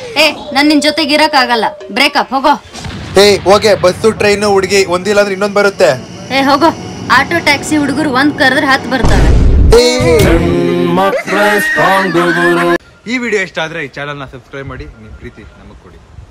ನನ್ ನಿನ್ ಜೊತೆಗೆ ಇರಕ್ ಆಗಲ್ಲ, ಬ್ರೇಕಪ್, ಹೋಗೋ. ಓಕೆ, ಬಸ್ಸು ಟ್ರೈನು ಹುಡುಗಿ ಒಂದಿಲ್ಲ ಅಂದ್ರೆ ಇನ್ನೊಂದ್ ಬರುತ್ತೆ. ಹೋಗೋ. ಆಟೋ ಟ್ಯಾಕ್ಸಿ ಹುಡುಗರು ಒಂದ್ ಕರೆದ್ರೆ 10 ಬರ್ತಾವೆ. ಈ ವಿಡಿಯೋ ಇಷ್ಟ ಆದ್ರೆ ಈ ಚಾನಲ್ ನ ಸಬ್ಸ್ಕ್ರೈಬ್ ಮಾಡಿ, ನಿಮ್ ಪ್ರೀತಿ ನಮಗ್ ಕೊಡಿ.